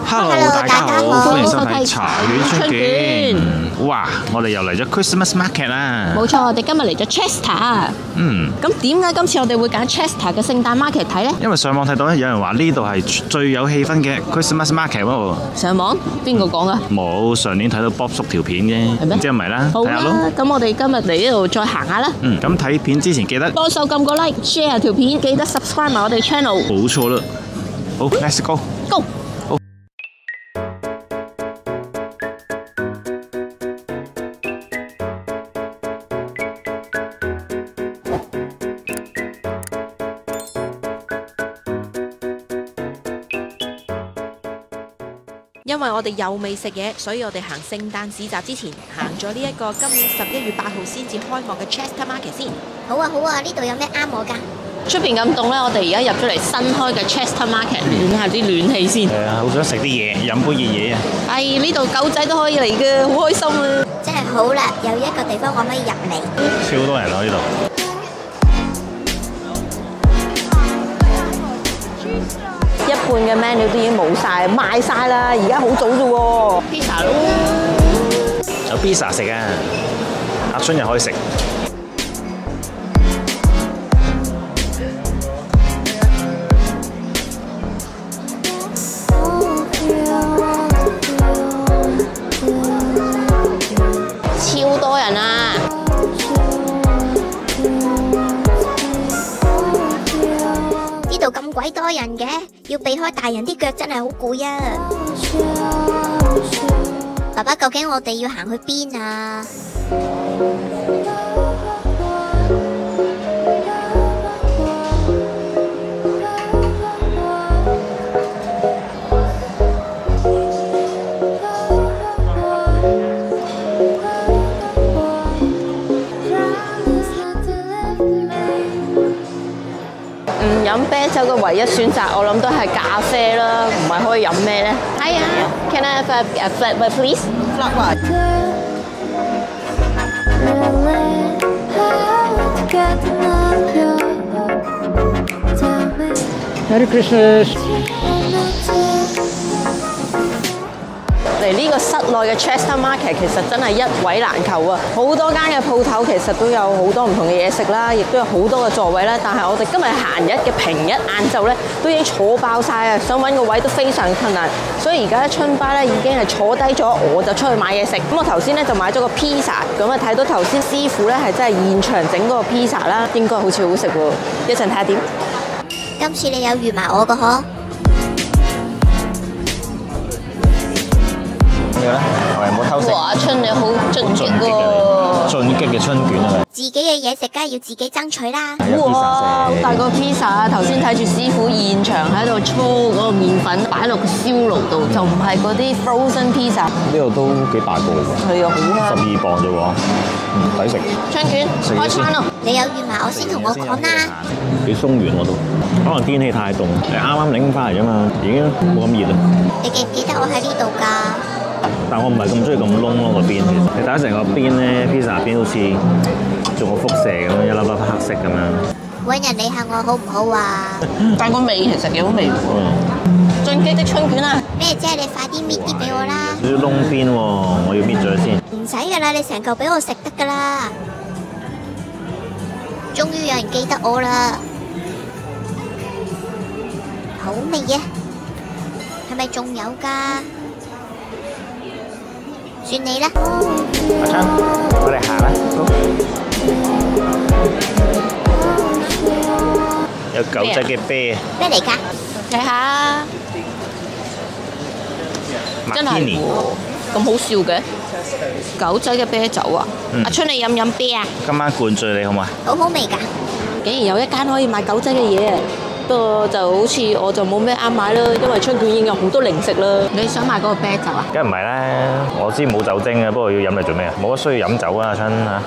Hello， 大家好，歡迎收睇茶園春卷。哇，我哋又嚟咗 Christmas Market 啦。 冇錯，我哋今日嚟咗 Chester。咁點解今次我哋會揀 Chester 嘅聖誕 market 睇呢？ 因為上網睇到咧，有人話呢度係最有氣氛嘅 Christmas Market 喎。 上網邊個講啊？ 冇，上年睇到 Bob 叔條片啫， 係咩？ 即係唔係啦？ 好啦，咁我哋今日嚟呢度再行下啦。 咁睇片之前記得幫手撳個 like、share 條片，記得 subscribe 埋我哋 channel。 冇錯啦。好 ，Let's go。Go。 因為我哋又未食嘢，所以我哋行聖誕市集之前，行咗呢一個今年11月8號先至開幕嘅 Chester Market 先。 好啊好啊，呢度有咩啱我㗎？ 出邊咁凍咧，我哋而家入咗嚟新開嘅 Chester Market，暖下啲暖氣先。 係啊，好想食啲嘢，飲杯熱嘢啊！ 呢度狗仔都可以嚟嘅，好開心啊！ 真係好啦，有一個地方我可以入嚟。 超多人啊呢度。 一半嘅 menu 都已經冇晒，賣晒啦！而家好早啫喎。pizza 咯， 有 pizza 食啊！阿春又可以食。 超多人啊！ 呢度咁鬼多人嘅，要避開大人啲腳真係好攰啊！爸爸，究竟我哋要行去邊啊？ 飲啤酒嘅唯一選擇，我諗都係咖啡啦，唔係可以飲咩咧？係啊 ，Can I have a flat white please? Flat white。 Merry Christmas。 嚟呢個室內嘅 Chester Market 其實真係一位難求啊！好多間嘅鋪頭其實都有好多唔同嘅嘢食啦，亦都有好多嘅座位啦。但係我哋今日閒日嘅平日晏晝咧，都已經坐爆晒啊！想揾個位都非常困難，所以而家春巴咧已經係坐低咗，我就出去買嘢食。咁我頭先咧就買咗個 pizza， 咁啊睇到頭先師傅咧係真係現場整嗰個 pizza 啦，應該好似好食喎。一陣睇下點。 今次你有預埋我個嗬？ 係冇偷食。 哇！春你好進擊喎， 進擊嘅春卷啊！ 自己嘅嘢食梗係要自己爭取啦。 哇！好大個 pizza，頭先睇住師傅現場喺度搓嗰個麵粉擺落個燒爐度，就唔係嗰啲 frozen pizza。 呢度都幾大個喎。 係啊，好香。 12磅啫喎，抵食。 春卷開餐咯！ 你有預埋我先同我講啦。 幾鬆軟我都，可能天氣太凍，你啱啱拎翻嚟啫嘛，已經冇咁熱啦。 你記唔記得我喺呢度㗎？ 但我唔係咁中意咁燶咯個邊，你睇成個邊咧，pizza 邊好似仲有輻射咁樣，一粒粒黑色咁樣。 揾人理下我好唔好啊？ 但個味其實幾好味喎。進擊的春卷啊！ 咩啫？你快啲搣啲俾我啦！ 少少燶邊喎，我要搣咗先。 唔使㗎啦，你成嚿俾我食得㗎啦。終於有人記得我啦，好味啊！係咪仲有㗎？算你啦。 阿春，我哋行啦。有狗仔嘅啤。 咩嚟㗎？ 睇下，真係喎，咁好笑嘅。狗仔嘅啤酒啊！阿春你飲唔飲啤啊？ 今晚灌醉你好嘛？ 好好味㗎！ 竟然有一間可以賣狗仔嘅嘢，不過就好似我就冇咩啱買啦，因為春卷已經有好多零食啦。你想買嗰個啤酒啊？ 梗唔係啦，我知冇酒精嘅，不過要飲嚟做咩啊？冇乜需要飲酒啊，阿春嚇。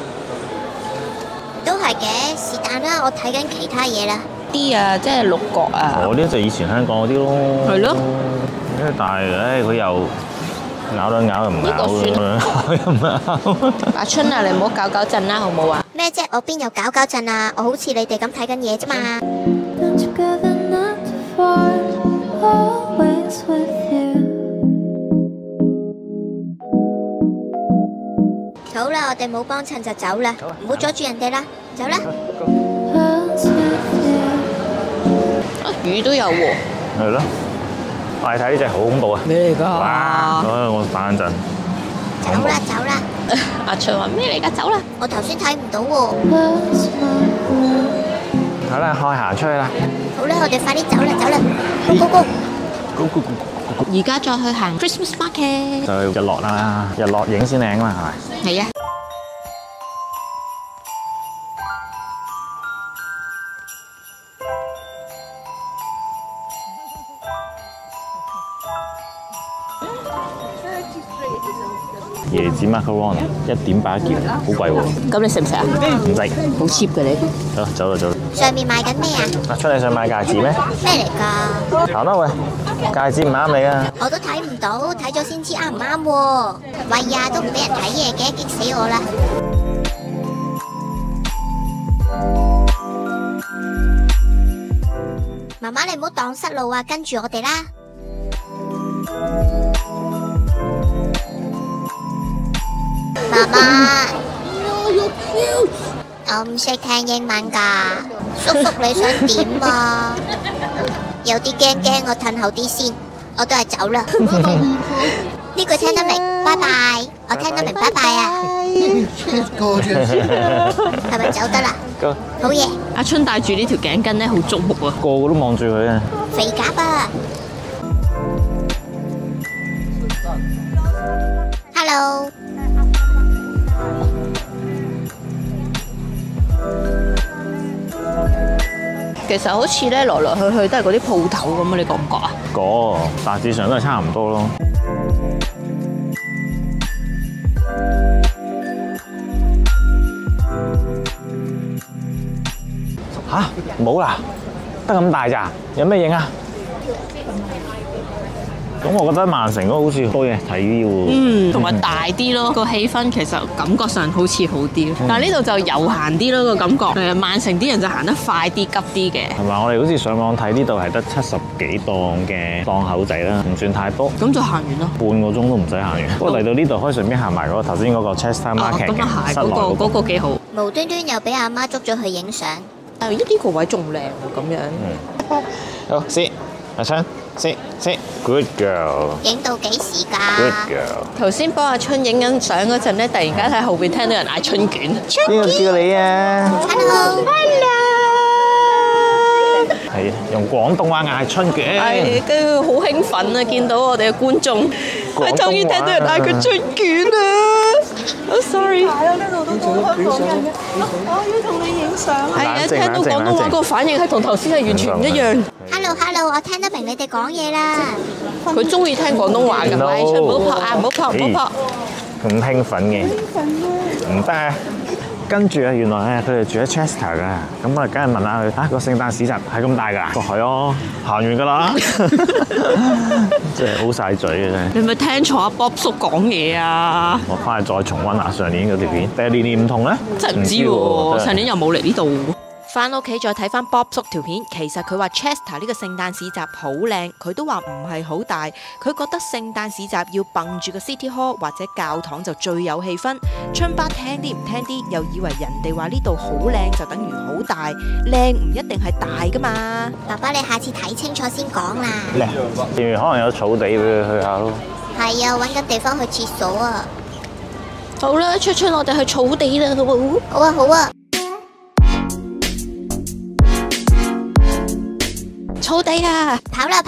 都係嘅，是但啦，我睇緊其他嘢啦。 啲啊，即係六角啊。 我呢就以前香港嗰啲咯。 係咯。 但係佢又咬兩咬又唔咬咁樣，又唔咬。 阿春啊，你唔好搞搞震啦，好唔好啊？ 咩啫？我邊有搞搞震啊？我好似你哋咁睇緊嘢啫嘛。 啦，我哋冇幫襯就走啦，唔好阻住人哋啦，走啦。 魚都有喎。 係咯。我哋睇呢隻好恐怖啊！ 咩嚟㗎？ 哇！我反陣。 走啦走啦！ 阿春話咩嚟㗎？走啦！ 我頭先睇唔到喎。 好啦，開行出去啦！ 好啦，我哋快啲走啦走啦，Go Go Go！ 而家再去行 Christmas Market。 就日落啦，日落影先靚嘛，係咪？ 係啊。 椰子 macaron 1.8件，好貴喎。 咁你食唔食啊？ 唔使。 好 cheap 嘅你。 走走啦走啦。 上面賣緊咩啊？ 阿春你想買戒指咩？ 咩嚟㗎？ 行啦喂，戒指唔啱你啊！ 我都睇唔到，睇咗先知啱唔啱喎。喂呀，都唔俾人睇嘢嘅，激死我啦！媽媽，你唔好蕩失路啊，跟住我哋啦。媽媽，我唔識聽英文㗎，叔叔你想點啊？有啲驚，我褪後啲先，我都係走啦。呢句聽得明，拜拜，我聽得明，拜拜啊。係咪走得啦？好嘢。 阿春戴住呢條頸巾咧，好觸目啊！ 個個都望住佢啊！ 肥鴿啊 ！Hello。 其實好似咧來來去去都係嗰啲鋪頭咁啊，你覺唔覺啊？ 大致上都係差唔多咯。吓？冇啦，得咁大咋？有咩影啊？咁我覺得曼城嗰好似多嘢睇啲喎。 同埋大啲咯，個氣氛其實感覺上好似好啲，但係呢度就悠閒啲咯個感覺。曼城啲人就行得快啲、急啲嘅。 同埋我哋好似上網睇呢度係得70幾檔嘅檔口仔啦，唔算太多。 咁就行完咯， 半個鐘都唔使行完。不過嚟到呢度可以順便行埋嗰個頭先嗰個 Chester Market 嘅室內嗰個幾好。 無端端又俾阿媽捉咗去影相。 呢個位仲靚喎，咁樣。 好，sit，阿春，sit，good girl。 影到幾時㗎 ？Good girl。 頭先幫阿春影緊相嗰陣咧，突然間喺後邊聽到人嗌春卷。 邊個叫你啊 ？Hello。 係用廣東話嗌春卷。 係，跟住好興奮啊！見到我哋嘅觀眾，佢終於聽到人嗌佢春卷啊！Oh sorry。係啊，呢度都好香港人嘅。我要同你影相。係啊，聽到廣東話個反應係同頭先係完全唔一樣。 Hello，我聽得明你哋講嘢啦。 佢中意聽廣東話㗎，咪出唔好拍啊！唔好拍，唔好拍。 咁興奮嘅。唔得啊！跟住啊，原來佢哋住喺 Chester 㗎，咁我哋梗係問下佢嚇個聖誕市集係咁大㗎？係啊，行完㗎啦，真係好晒嘴嘅真係。 你咪聽錯阿 Bob 叔講嘢啊！ 我翻去再重溫下上年嗰條片，但係年年唔同咧， 真係唔知喎，上年又冇嚟呢度。 翻屋企再睇翻 Bob 叔條片，其實佢話 Chester 呢個聖誕市集好靚，佢都話唔係好大，佢覺得聖誕市集要蹦住個 City Hall 或者教堂就最有氣氛。春巴聽啲唔聽啲，又以為人哋話呢度好靚就等於好大，靚唔一定係大噶嘛。 爸爸，你下次睇清楚先講啦。 前面可能有草地俾佢去下咯。 係啊，揾緊地方去廁所啊。 好啦，出我哋去草地啦，好唔好？ 好啊，好啊。 草地啊！ 跑啦！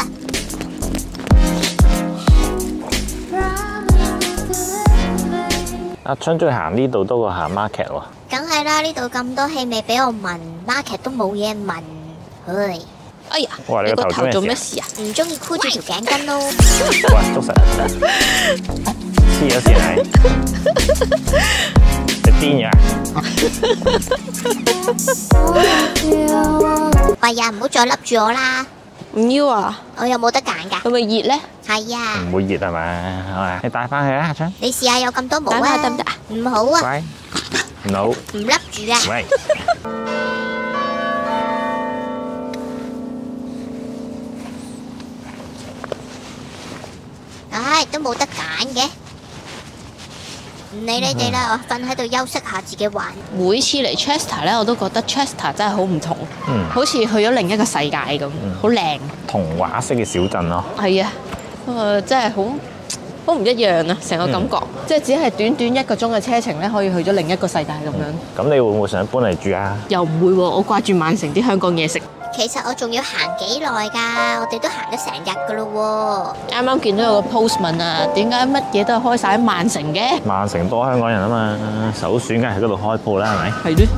阿春中意行呢度多過行 market 喎。 梗係啦，呢度咁多氣味俾我聞 ，market 都冇嘢聞。唉， 哎呀， 哇！ 你個頭做咩咩事啊？ 唔中意箍住條頸巾咯。 喂，捉實，黐咗線係，你癲嘅？ 喂呀，唔好再笠住我啦！ 唔要啊？ 我有冇得揀㗎？ 係咪熱咧？ 係啊。 唔會熱係咪？好啊，你帶翻去啦，阿春。 你試下有咁多毛戴啊？ 翻去得唔得啊？ 唔好啊， 喂，no， 唔笠住啊！ 喂。 唉，都冇得揀嘅。 唔理你哋啦，我瞓喺度休息下自己玩。 每次嚟 Chester 咧，我都覺得 Chester 真係好唔同，好似去咗另一個世界咁，好靚。 童話式嘅小鎮咯。 係啊，真係好唔一樣啊！成個感覺，即係只係短短1個鐘嘅車程咧，可以去咗另一個世界咁樣。 咁你會唔會想搬嚟住啊？ 又唔會喎，我掛住曼城啲香港嘢食。 其實我仲要行幾耐㗎？我哋都行咗成日㗎咯喎。 啱啱見到有個 post 問啊，點解乜嘢都係開晒喺曼城嘅？ 曼城多香港人啊嘛，首選梗係喺嗰度開鋪啦，係咪？ 係咧。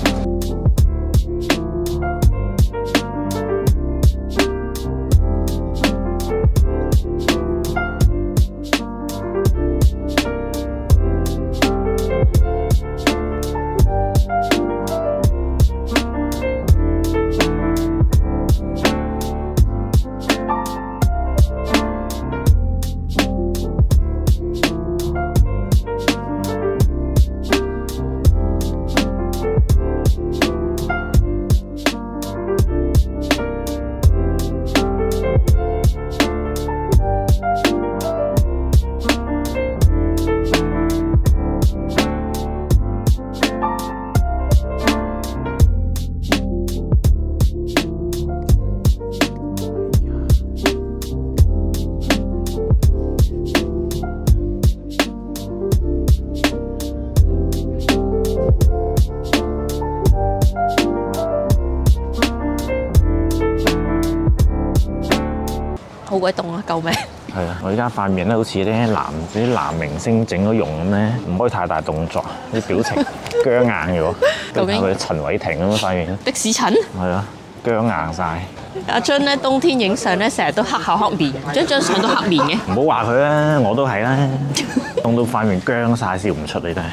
好鬼凍啊！救命！ 係啊，我而家塊面咧好似啲男明星整咗容咁咧，唔可以太大動作，啲表情僵硬嘅喎。 究竟佢陳偉霆咁樣塊面。 的士陳係啊，僵硬晒。 阿張咧冬天影相咧，成日都黑口黑面，張相都黑面嘅。 唔好話佢啦，我都係啦，凍到塊面僵晒，笑唔出你都係。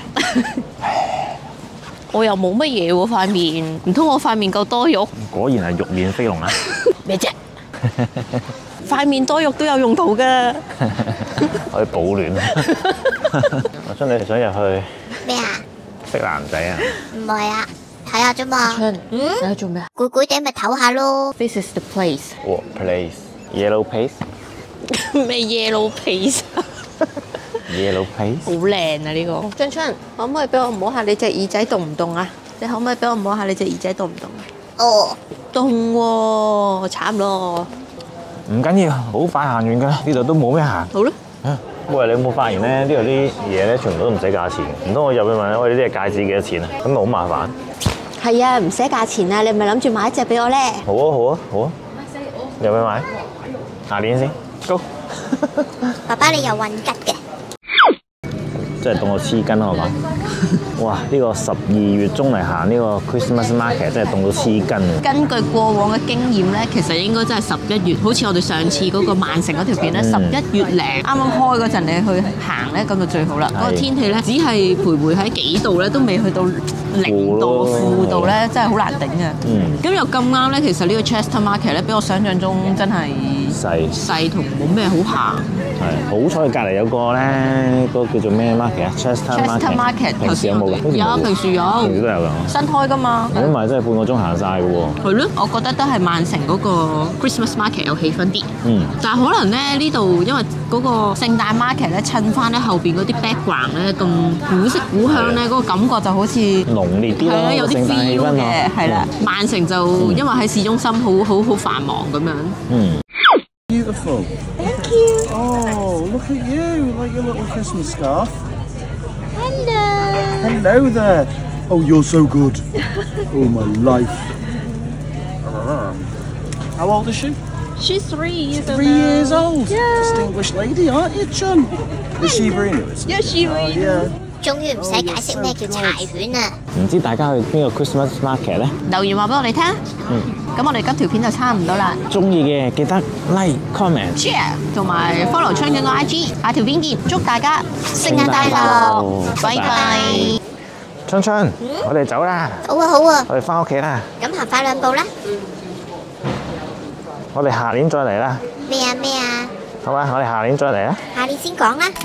我又冇乜嘢喎塊面，唔通我塊面夠多肉？ 果然係玉面飛龍啊！ 咩啫？塊面多肉都有用途㗎。 可以保暖。我將你想入去咩啊？ 識男仔啊？ 唔係啊，睇下啫嘛。 你喺做咩啊攰攰地咪唞下咯。 ？This is the place。 What place? Yellow place? 咩 yellow place？ Yellow place? 好靚啊呢個。張春，可唔可以俾我摸下你隻耳仔凍唔凍啊？你可唔可以俾我摸下你隻耳仔凍唔凍啊？ 哦， 凍喎，慘咯。 唔緊要，好快行完㗎，呢度都冇咩行。 好啦。 喂，你有冇發現咧？呢度啲嘢咧，全部都唔使價錢。唔通我入去問喂，呢啲係戒指幾多錢啊？咁咪好麻煩。 係啊，唔使價錢啊！你咪諗住買一隻俾我咧？ 好啊，好啊，好啊。你有咩買？下年先，Go！ 爸爸你又混吉嘅。 真係凍到黐筋啊！我講。哇！呢個12月中嚟行呢個 Christmas Market 真係凍到黐筋。 根據過往嘅經驗咧，其實應該真係11月，好似我哋上次嗰個曼城嗰條片咧，11月零啱啱開嗰陣你去行咧，咁就最好啦。嗰個天氣咧，只係徘徊喺幾度咧，都未去到0度負度咧，真係好難頂啊！咁又咁啱咧，其實呢個 Chester Market 咧，比我想象中真係細同冇咩好行。 係，好彩隔離有個咧，嗰個叫做咩 market 啊 ？Chester Market。平時有冇㗎？ 有，平時有。 平時都有㗎。 新開㗎嘛。 咁咪真係半個鐘行晒㗎喎。 係咯，我覺得都係曼城嗰個 Christmas Market 有氣氛啲。但係可能咧呢度因為嗰個聖誕 Market 咧襯翻咧後邊嗰啲 background 咧咁古色古香咧，嗰個感覺就好似濃烈啲咯。 係啦，有啲 feel 嘅，係啦。曼城就因為喺市中心好繁忙咁樣。 Beautiful. Thank you. Oh, look at you, like your little Christmas scarf. Hello. Hello there. Oh, you're so good. Oh, my life. How old is she? She's 3 years old. 3 years old. Distinguished lady, aren't you, Chun? Is she Reno? Yeah, she Oh, yeah. 終於唔使解釋咩叫柴犬啦。 唔知大家去邊個 Christmas Market 咧？ 留言話俾我哋聽。咁我哋今條片就差唔多啦。 中意嘅記得 like、comment、 share 同埋 follow 春卷個 IG。下條片見，祝大家聖誕快樂，拜拜。 春春，我哋走啦。 好啊好啊， 我哋翻屋企啦。 咁行快兩步啦。 我哋下年再嚟啦。 咩啊咩啊？ 好嘛，我哋下年再嚟啦。 下年先講啦。